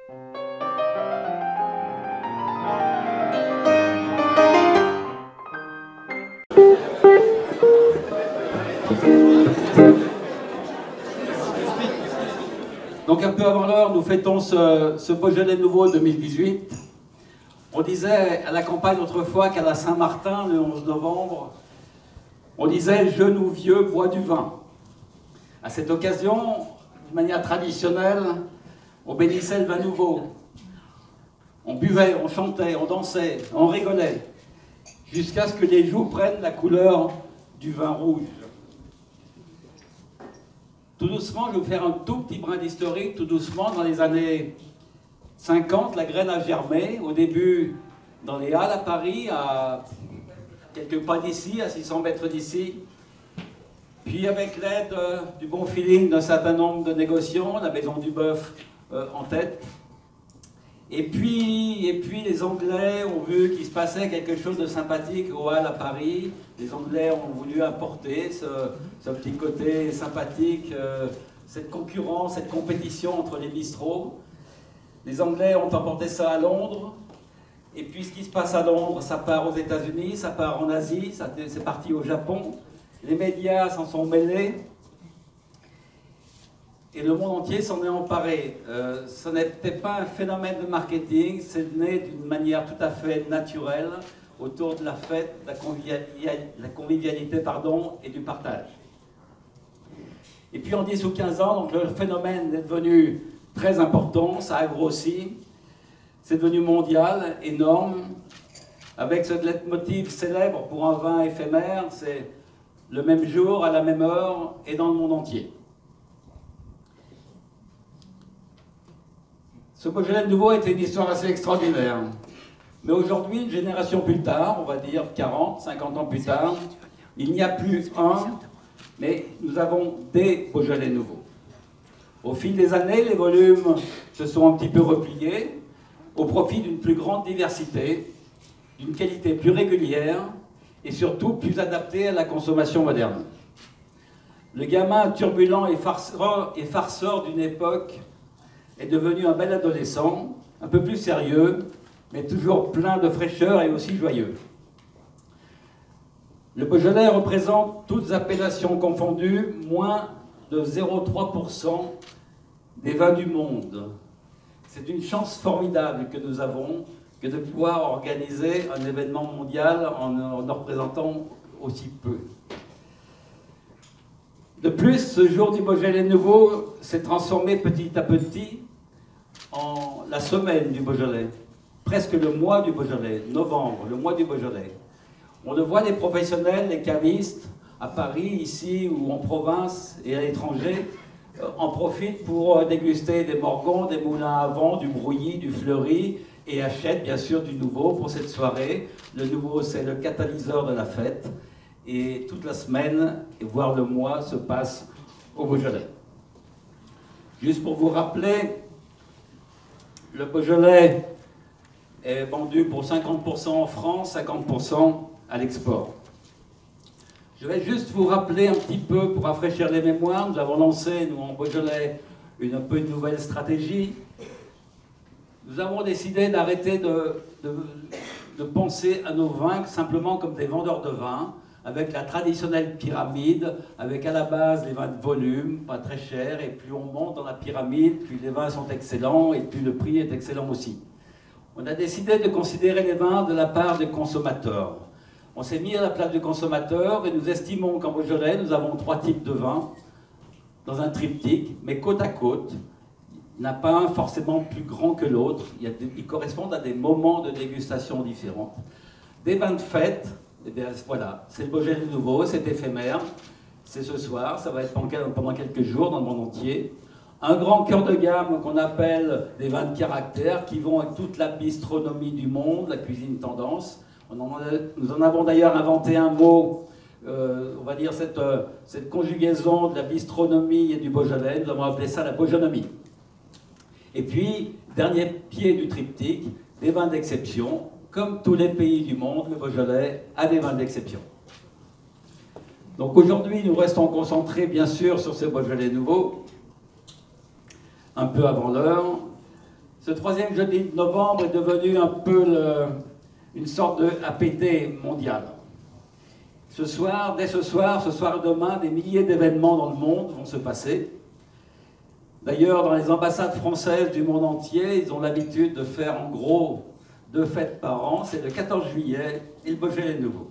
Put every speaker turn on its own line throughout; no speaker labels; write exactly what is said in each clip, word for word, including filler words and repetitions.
Donc un peu avant l'heure, nous fêtons ce, ce Beaujolais nouveau deux mille dix-huit. On disait à la campagne autrefois qu'à la Saint-Martin, le onze novembre, on disait « Genou vieux, bois du vin ». À cette occasion, de manière traditionnelle, on bénissait le vin nouveau. On buvait, on chantait, on dansait, on rigolait, jusqu'à ce que les joues prennent la couleur du vin rouge. Tout doucement, je vais vous faire un tout petit brin d'historique. Tout doucement, dans les années cinquante, la graine a germé. Au début, dans les Halles à Paris, à quelques pas d'ici, à six cents mètres d'ici. Puis, avec l'aide euh, du bon feeling d'un certain nombre de négociants, la Maison du Bœuf euh, en tête. Et puis, et puis, les Anglais ont vu qu'il se passait quelque chose de sympathique aux Halles à Paris. Les Anglais ont voulu importer ce, ce petit côté sympathique, euh, cette concurrence, cette compétition entre les bistrots. Les Anglais ont emporté ça à Londres. Et puis, ce qui se passe à Londres, ça part aux États-Unis, ça part en Asie, c'est parti au Japon. Les médias s'en sont mêlés. Et le monde entier s'en est emparé. Euh, ce n'était pas un phénomène de marketing, c'est né d'une manière tout à fait naturelle autour de la fête, de la convivialité, la convivialité pardon, et du partage. Et puis en dix ou quinze ans, donc, le phénomène est devenu très important, ça a grossi, c'est devenu mondial, énorme, avec ce leitmotiv célèbre pour un vin éphémère, c'est le même jour, à la même heure et dans le monde entier. Ce Beaujolais nouveau était une histoire assez extraordinaire. Mais aujourd'hui, une génération plus tard, on va dire quarante, cinquante ans plus tard, il n'y a plus un, mais nous avons des Beaujolais nouveaux. Au fil des années, les volumes se sont un petit peu repliés au profit d'une plus grande diversité, d'une qualité plus régulière et surtout plus adaptée à la consommation moderne. Le gamin turbulent et farceur, et farceur d'une époque est devenu un bel adolescent, un peu plus sérieux, mais toujours plein de fraîcheur et aussi joyeux. Le Beaujolais représente, toutes appellations confondues, moins de zéro virgule trois pour cent des vins du monde. C'est une chance formidable que nous avons que de pouvoir organiser un événement mondial en en représentant aussi peu. De plus, ce jour du Beaujolais nouveau s'est transformé petit à petit en la semaine du Beaujolais, presque le mois du Beaujolais, novembre, le mois du Beaujolais. On le voit, les professionnels, les cavistes, à Paris, ici ou en province et à l'étranger, euh, en profitent pour euh, déguster des Morgons, des moulins à vent, du Brouilly, du Fleury, et achètent bien sûr du nouveau pour cette soirée. Le nouveau, c'est le catalyseur de la fête. Et toute la semaine, voire le mois, se passe au Beaujolais. Juste pour vous rappeler, le Beaujolais est vendu pour cinquante pour cent en France, cinquante pour cent à l'export. Je vais juste vous rappeler un petit peu, pour rafraîchir les mémoires, nous avons lancé, nous en Beaujolais, une, un peu une nouvelle stratégie. Nous avons décidé d'arrêter de, de, de penser à nos vins simplement comme des vendeurs de vin, avec la traditionnelle pyramide, avec à la base les vins de volume, pas très chers, et plus on monte dans la pyramide, plus les vins sont excellents, et plus le prix est excellent aussi. On a décidé de considérer les vins de la part des consommateurs. On s'est mis à la place du consommateur, et nous estimons qu'en Beaujolais, nous avons trois types de vins, dans un triptyque, mais côte à côte. Il n'y en a pas un forcément plus grand que l'autre, ils correspondent à des moments de dégustation différents. Des vins de fête, eh bien voilà, c'est le Beaujolais nouveau, c'est éphémère, c'est ce soir, ça va être pendant quelques jours dans le monde entier. Un grand cœur de gamme qu'on appelle des vins de caractère, qui vont avec toute la bistronomie du monde, la cuisine tendance. On en a, nous en avons d'ailleurs inventé un mot, euh, on va dire cette, euh, cette conjugaison de la bistronomie et du Beaujolais, nous avons appelé ça la Beaujonomie. Et puis, dernier pied du triptyque, des vins d'exception. Comme tous les pays du monde, le Beaujolais a des vins d'exception. Donc aujourd'hui, nous restons concentrés bien sûr sur ce Beaujolais nouveau, un peu avant l'heure. Ce troisième jeudi de novembre est devenu un peu le, une sorte de A P T mondial. Ce soir, dès ce soir, ce soir et demain, des milliers d'événements dans le monde vont se passer. D'ailleurs, dans les ambassades françaises du monde entier, ils ont l'habitude de faire en gros deux fêtes par an. C'est le quatorze juillet et le Beaujolais nouveau.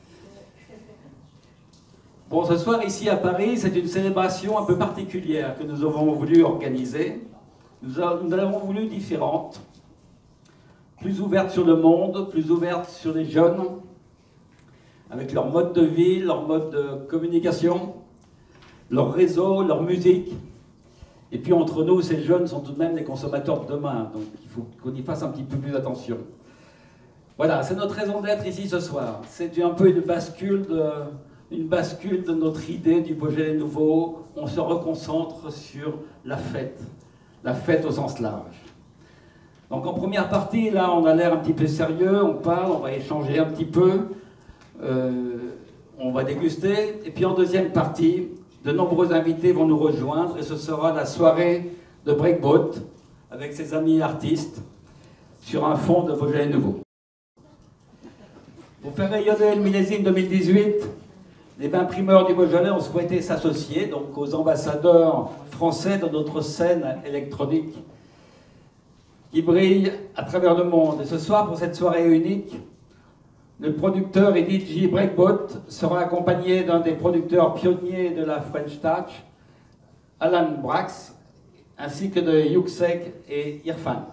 Bon, ce soir, ici à Paris, c'est une célébration un peu particulière que nous avons voulu organiser. Nous, a, nous l'avons voulu différente, plus ouverte sur le monde, plus ouverte sur les jeunes, avec leur mode de vie, leur mode de communication, leur réseau, leur musique. Et puis entre nous, ces jeunes sont tout de même les consommateurs de demain, donc il faut qu'on y fasse un petit peu plus attention. Voilà, c'est notre raison d'être ici ce soir. C'est un peu une bascule, de, une bascule de notre idée du Beaujolais nouveau. On se reconcentre sur la fête, la fête au sens large. Donc en première partie, là, on a l'air un petit peu sérieux, on parle, on va échanger un petit peu, euh, on va déguster. Et puis en deuxième partie, de nombreux invités vont nous rejoindre et ce sera la soirée de Breakboat avec ses amis artistes sur un fond de Beaujolais nouveau. Pour faire rayonner le millésime deux mille dix-huit, les vins primeurs du Beaujolais ont souhaité s'associer donc aux ambassadeurs français de notre scène électronique qui brille à travers le monde. Et ce soir, pour cette soirée unique, le producteur et D J Breakboat sera accompagné d'un des producteurs pionniers de la French Touch, Alan Brax, ainsi que de Yuxek et Irfan.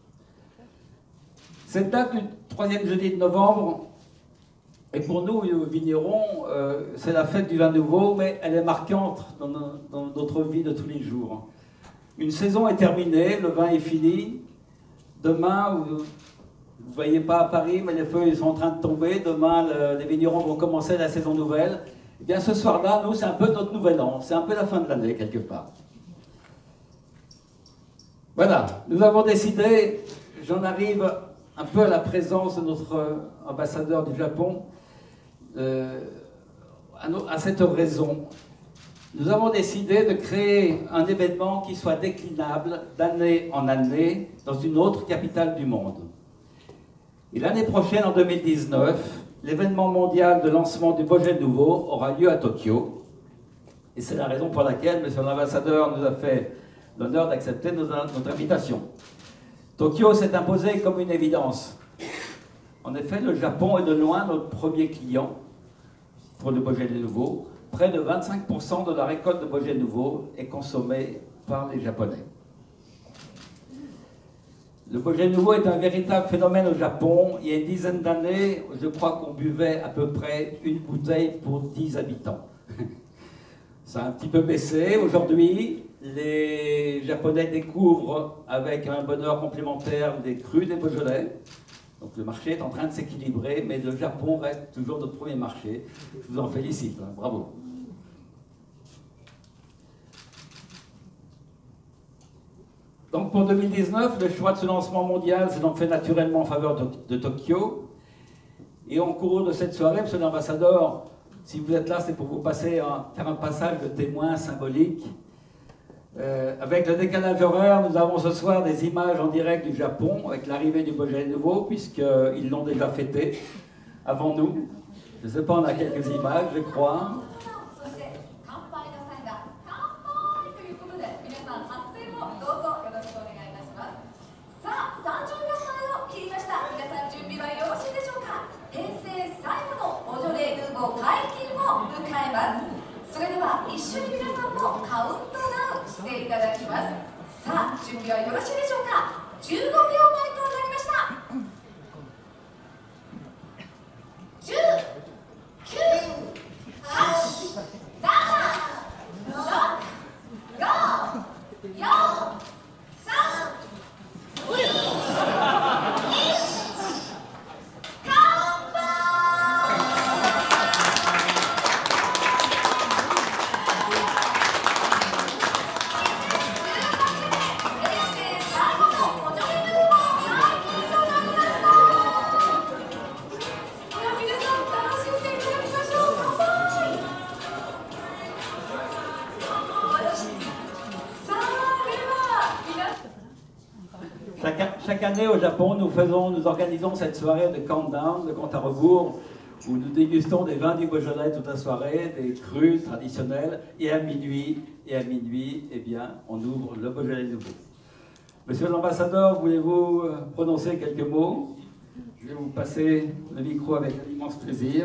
Cette date du troisième jeudi de novembre est pour nous, vignerons, euh, c'est la fête du vin nouveau, mais elle est marquante dans, nos, dans notre vie de tous les jours. Une saison est terminée, le vin est fini. Demain, vous ne voyez pas à Paris, mais les feuilles sont en train de tomber. Demain, le, les vignerons vont commencer la saison nouvelle. Et bien ce soir-là, nous, c'est un peu notre nouvel an. C'est un peu la fin de l'année, quelque part. Voilà, nous avons décidé, j'en arrive un peu à la présence de notre ambassadeur du Japon, euh, à, no, à cette raison. Nous avons décidé de créer un événement qui soit déclinable d'année en année dans une autre capitale du monde. Et l'année prochaine, en deux mille dix-neuf, l'événement mondial de lancement du Beaujolais nouveau aura lieu à Tokyo. Et c'est la raison pour laquelle M. l'ambassadeur nous a fait l'honneur d'accepter notre invitation. Tokyo s'est imposé comme une évidence. En effet, le Japon est de loin notre premier client pour le Beaujolais nouveau. Près de vingt-cinq pour cent de la récolte de Beaujolais nouveau est consommée par les Japonais. Le Beaujolais nouveau est un véritable phénomène au Japon. Il y a une dizaine d'années, je crois qu'on buvait à peu près une bouteille pour dix habitants. Ça a un petit peu baissé. Aujourd'hui, les Japonais découvrent avec un bonheur complémentaire des crus des Beaujolais. Donc le marché est en train de s'équilibrer, mais le Japon reste toujours notre premier marché. Je vous en félicite, hein, bravo. Donc pour deux mille dix-neuf, le choix de ce lancement mondial s'est donc fait naturellement en faveur de, de Tokyo. Et en cours de cette soirée, monsieur l'ambassadeur, si vous êtes là, c'est pour vous passer un, faire un passage de témoin symbolique. Euh, avec le décalage horaire, nous avons ce soir des images en direct du Japon avec l'arrivée du Beaujolais nouveau, puisqu'ils l'ont déjà fêté avant nous. Je ne sais pas, on a quelques images, je crois. Chaque, chaque année au Japon, nous, faisons, nous organisons cette soirée de countdown, de compte à rebours, où nous dégustons des vins du Beaujolais toute la soirée, des crus traditionnels, et à minuit, et à minuit, eh bien, on ouvre le Beaujolais nouveau. Monsieur l'ambassadeur, voulez-vous prononcer quelques mots? Je vais vous passer le micro avec un immense plaisir.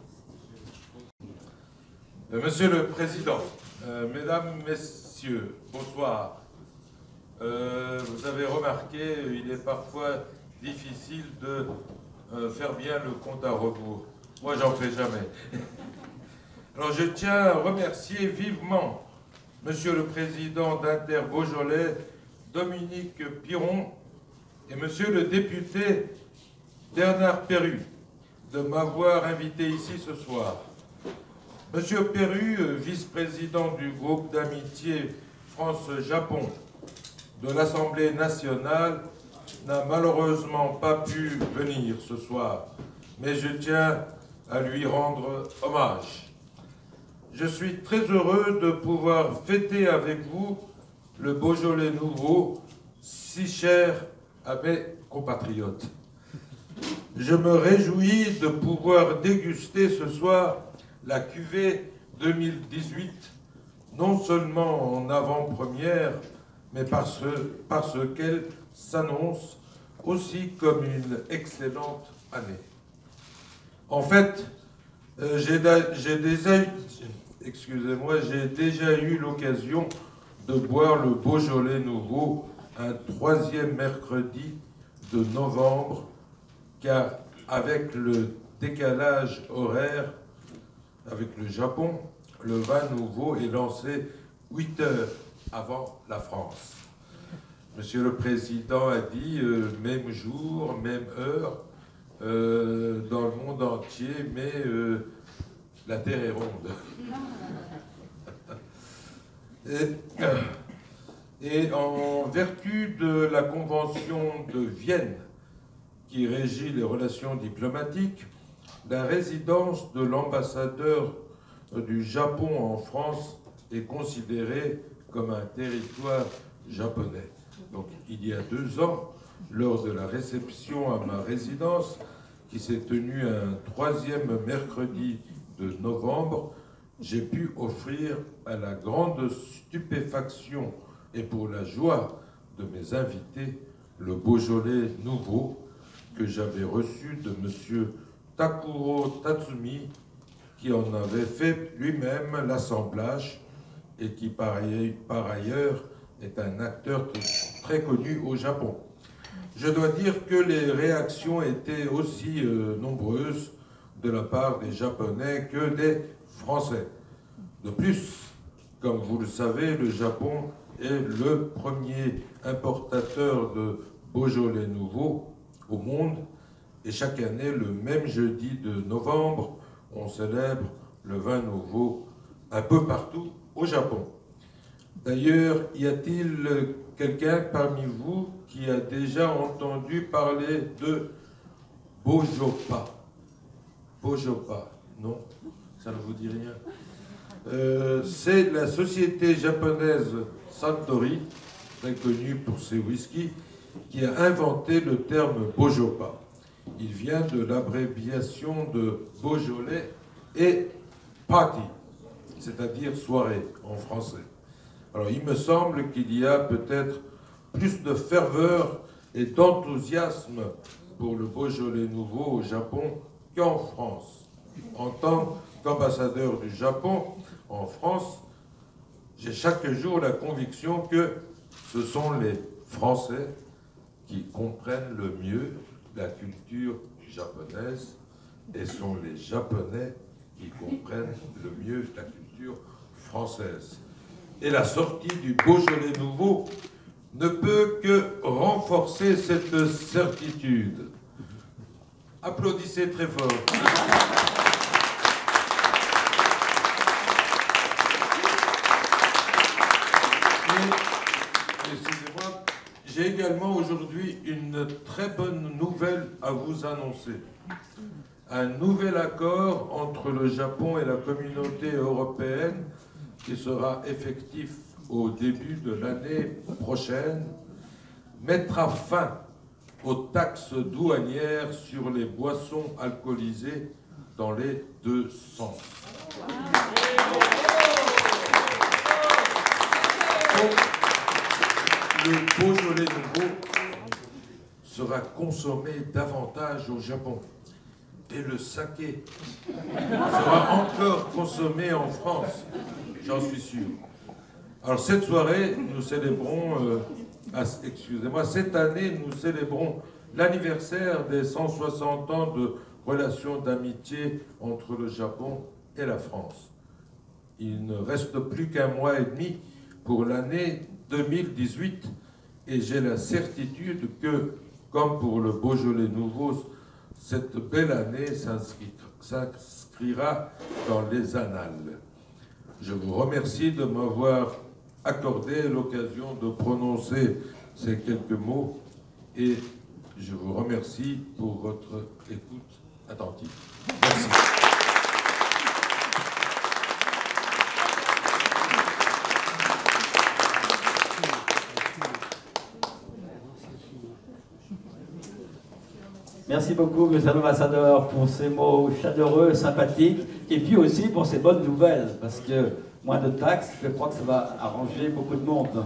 Monsieur le Président, euh, Mesdames, Messieurs, bonsoir. Euh, vous avez remarqué, il est parfois difficile de euh, faire bien le compte à rebours. Moi, j'en fais jamais. Alors, je tiens à remercier vivement Monsieur le Président d'Inter Beaujolais, Dominique Piron, et Monsieur le député Bernard Perru, de m'avoir invité ici ce soir. Monsieur Perru, vice-président du groupe d'amitié France-Japon de l'Assemblée nationale, n'a malheureusement pas pu venir ce soir, mais je tiens à lui rendre hommage. Je suis très heureux de pouvoir fêter avec vous le Beaujolais nouveau, si cher à mes compatriotes. Je me réjouis de pouvoir déguster ce soir la cuvée deux mille dix-huit, non seulement en avant-première, mais parce, parce qu'elle s'annonce aussi comme une excellente année. En fait, euh, j'ai déjà, excusez-moi, j'ai déjà eu l'occasion de boire le Beaujolais nouveau un troisième mercredi de novembre, car avec le décalage horaire avec le Japon, le vin nouveau est lancé huit heures avant la France. Monsieur le Président a dit euh, même jour, même heure, euh, dans le monde entier, mais euh, la Terre est ronde. et, euh, et en vertu de la Convention de Vienne, qui régit les relations diplomatiques, la résidence de l'ambassadeur du Japon en France est considérée comme un territoire japonais. Donc, il y a deux ans, lors de la réception à ma résidence, qui s'est tenue un troisième mercredi de novembre, j'ai pu offrir à la grande stupéfaction et pour la joie de mes invités le Beaujolais nouveau que j'avais reçu de monsieur Takuro Tatsumi, qui en avait fait lui-même l'assemblage et qui par ailleurs est un acteur très connu au Japon. Je dois dire que les réactions étaient aussi euh, nombreuses de la part des Japonais que des Français. De plus, comme vous le savez, le Japon est le premier importateur de Beaujolais nouveau au monde, et chaque année, le même jeudi de novembre, on célèbre le vin nouveau un peu partout au Japon. D'ailleurs, y a-t-il quelqu'un parmi vous qui a déjà entendu parler de Bojopa? Bojopa, non? Ça ne vous dit rien? euh, C'est la société japonaise Suntory, très connue pour ses whiskies, qui a inventé le terme Bojopa. Il vient de l'abréviation de Beaujolais et party, c'est-à-dire soirée en français. Alors il me semble qu'il y a peut-être plus de ferveur et d'enthousiasme pour le Beaujolais nouveau au Japon qu'en France. En tant qu'ambassadeur du Japon en France, j'ai chaque jour la conviction que ce sont les Français qui comprennent le mieux la culture japonaise et sont les Japonais qui comprennent le mieux la culture française. Et la sortie du Beaujolais nouveau ne peut que renforcer cette certitude. Applaudissez très fort. Excusez-moi, j'ai également aujourd'hui une très bonne nouvelle à vous annoncer. Un nouvel accord entre le Japon et la communauté européenne qui sera effectif au début de l'année prochaine mettra fin aux taxes douanières sur les boissons alcoolisées dans les deux sens. Le Beaujolais nouveau sera consommé davantage au Japon. Et le saké sera encore consommé en France, j'en suis sûr. Alors cette soirée, nous célébrons, euh, ah, excusez-moi, cette année, nous célébrons l'anniversaire des cent soixante ans de relations d'amitié entre le Japon et la France. Il ne reste plus qu'un mois et demi pour l'année deux mille dix-huit et j'ai la certitude que, comme pour le Beaujolais nouveau, cette belle année s'inscrira dans les annales. Je vous remercie de m'avoir accordé l'occasion de prononcer ces quelques mots et je vous remercie pour votre écoute attentive. Merci.
Merci beaucoup, monsieur l'ambassadeur, pour ces mots chaleureux, sympathiques, et puis aussi pour ces bonnes nouvelles, parce que moins de taxes, je crois que ça va arranger beaucoup de monde.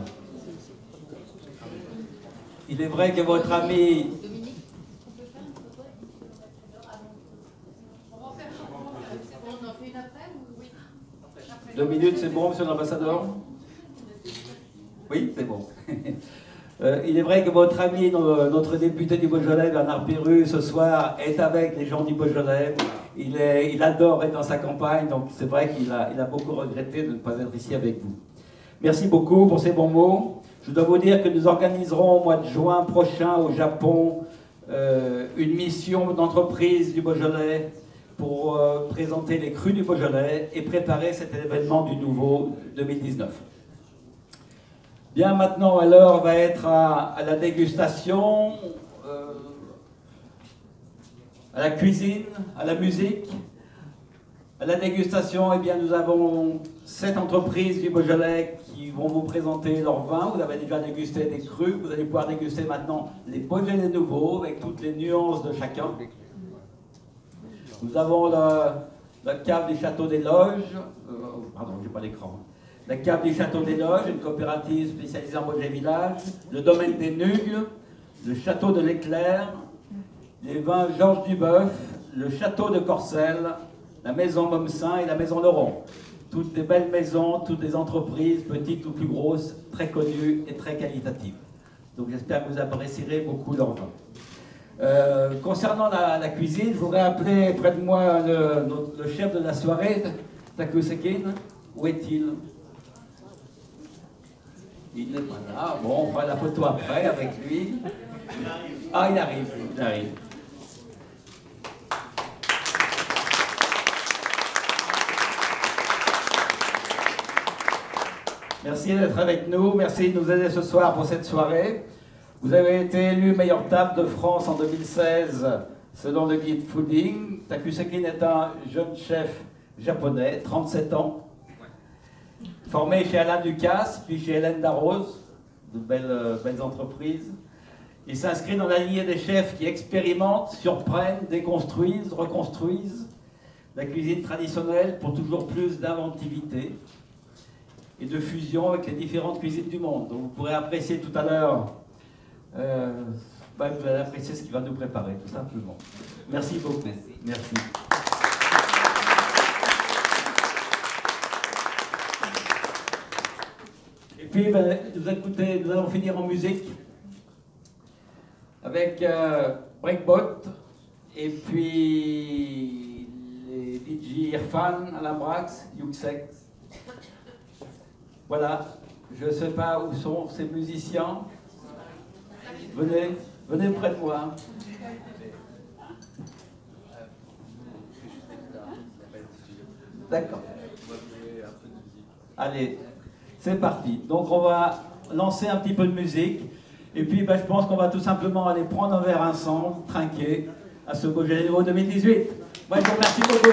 Il est vrai que votre ami... Deux minutes, c'est bon, monsieur l'ambassadeur? Oui, c'est bon. Euh, il est vrai que votre ami, notre député du Beaujolais, Bernard Pérus, ce soir, est avec les gens du Beaujolais. Il, est, il adore être dans sa campagne, donc c'est vrai qu'il a, il a beaucoup regretté de ne pas être ici avec vous. Merci beaucoup pour ces bons mots. Je dois vous dire que nous organiserons au mois de juin prochain au Japon euh, une mission d'entreprise du Beaujolais pour euh, présenter les crus du Beaujolais et préparer cet événement du nouveau deux mille dix-neuf. Bien, maintenant, l'heure va être à, à la dégustation, euh, à la cuisine, à la musique. À la dégustation, eh bien, nous avons sept entreprises du Beaujolais qui vont vous présenter leur vin. Vous avez déjà dégusté des crus, vous allez pouvoir déguster maintenant les Beaujolais nouveaux avec toutes les nuances de chacun. Nous avons la, la cave du Château des Loges, euh, pardon, j'ai pas l'écran. La cave du Château des Loges, une coopérative spécialisée en Beaujolais Village, le domaine des Nugues, le Château de l'Éclair, les vins Georges Duboeuf, le Château de Corcelles, la maison Momsin et la maison Laurent. Toutes des belles maisons, toutes des entreprises, petites ou plus grosses, très connues et très qualitatives. Donc j'espère que vous apprécierez beaucoup leurs vins. Euh, concernant la, la cuisine, je voudrais appeler près de moi le, le chef de la soirée, Takusekin. Où est-il? Il n'est pas là. Bon, on fera la photo après avec lui. Ah, il arrive, il arrive. Merci d'être avec nous. Merci de nous aider ce soir pour cette soirée. Vous avez été élu meilleure table de France en deux mille seize selon le guide Fooding. Takusekin est un jeune chef japonais, trente-sept ans. Formé chez Alain Ducasse, puis chez Hélène Darroze, de belles, euh, belles entreprises. Il s'inscrit dans la lignée des chefs qui expérimentent, surprennent, déconstruisent, reconstruisent la cuisine traditionnelle pour toujours plus d'inventivité et de fusion avec les différentes cuisines du monde. Donc vous pourrez apprécier tout à l'heure, euh, bah, vous allez apprécier ce qu'il va nous préparer, tout simplement. Merci beaucoup. Merci. Merci. Puis, ben, nous, écoutez, nous allons finir en musique avec euh, Breakbot et puis les D J Irfan, Alain Brax, Yuxex. Voilà, je ne sais pas où sont ces musiciens. Venez, venez près de moi. D'accord. Allez. C'est parti. Donc on va lancer un petit peu de musique. Et puis ben, je pense qu'on va tout simplement aller prendre un verre ensemble, trinquer à ce Beaujolais nouveau deux mille dix-huit. Moi je vous remercie beaucoup.